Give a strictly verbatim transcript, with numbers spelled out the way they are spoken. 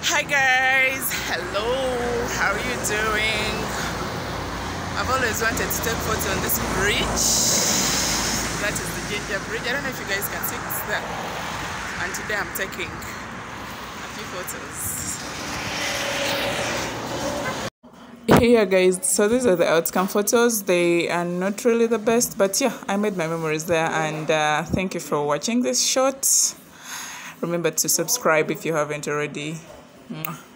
Hi guys, hello, how are you doing? I've always wanted to take photo on this bridge. That is the Ginger Bridge. I don't know if you guys can see it's there. And today I'm taking a few photos. Here guys, so these are the outcome photos. They are not really the best, but yeah, I made my memories there. And uh, thank you for watching this shot. Remember to subscribe if you haven't already. Mwah.